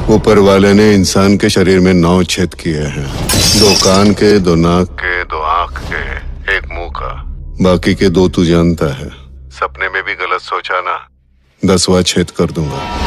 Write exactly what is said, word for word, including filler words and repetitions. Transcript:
ऊपर वाले ने इंसान के शरीर में नौ छेद किए हैं। दो कान के, दो नाक के, दो आंख के, एक मुंह का। बाकी के दो तू जानता है। सपने में भी गलत सोचा ना, दसवां छेद कर दूंगा।